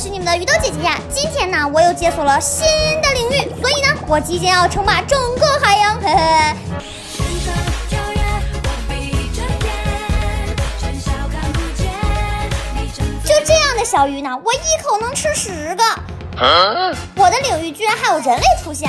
是你们的鱼豆姐姐呀。今天呢，我又解锁了新的领域，所以呢，我即将要称霸整个海洋，嘿嘿。就这样的小鱼呢，我一口能吃10个。我的领域居然还有人类出现，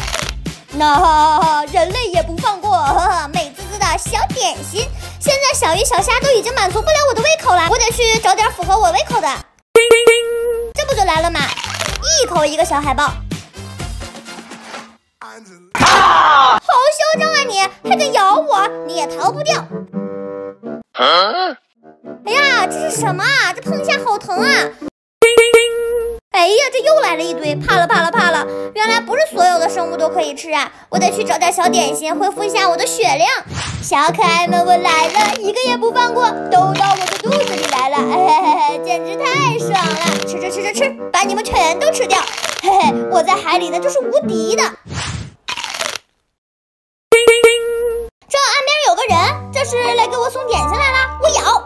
那人类也不放过，美滋滋的小点心。现在小鱼小虾都已经满足不了我的胃口了，我得去找点符合我胃口的。这不就来了吗？一口一个小海豹，好嚣张啊你！还敢咬我，你也逃不掉。哎呀，这是什么啊？这碰一下好疼啊！哎呀，这又来了一堆，怕了怕了怕了！原来不是所有的生物都可以吃啊！我得去找点小点心，恢复一下我的血量。小可爱们，我来了，一个也不放过，都到我的肚子里来了！简直太爽了！吃吃吃吃吃，把你们全都吃掉！嘿嘿，我在海里的就是无敌的。这岸边有个人，这是来给我送点心来了，我咬。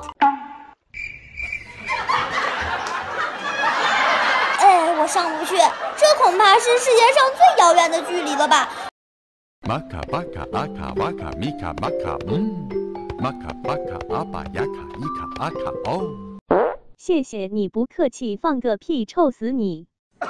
我上不去，这恐怕是世界上最遥远的距离了吧。 玛卡巴卡阿卡瓦卡米卡玛卡玛卡巴卡阿巴雅卡伊卡阿卡哦。 谢谢你不客气，放个屁，臭死你！ 这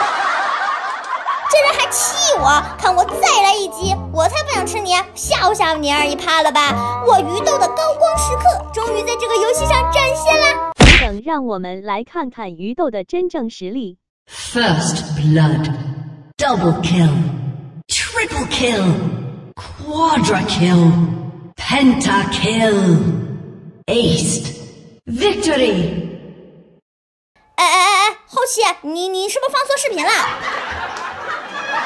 人还气我，看我再来一击，我才不想吃你，吓唬吓唬你而已，怕了吧？我鱼豆的高光时刻终于在这个游戏上展现了。 等，让我们来看看鱼豆的真正实力。 First blood, double kill, triple kill, quadra kill, penta kill, aced, victory. 好气！你是不是放错视频了？